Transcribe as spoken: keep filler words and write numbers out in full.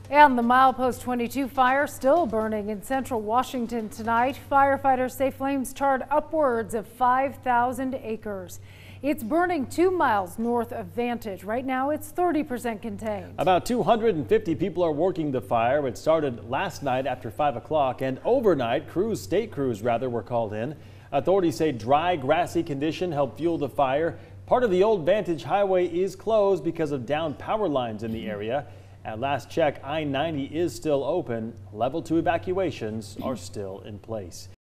And the Milepost twenty-two fire still burning in central Washington tonight. Firefighters say flames charred upwards of five thousand acres. It's burning two miles north of Vantage. Right now, it's thirty percent contained. About two hundred fifty people are working the fire. It started last night after five o'clock, and overnight, crews, state crews rather, were called in. Authorities say dry, grassy condition helped fuel the fire. Part of the old Vantage highway is closed because of downed power lines in the area. At last check, I ninety is still open. Level two evacuations are still in place.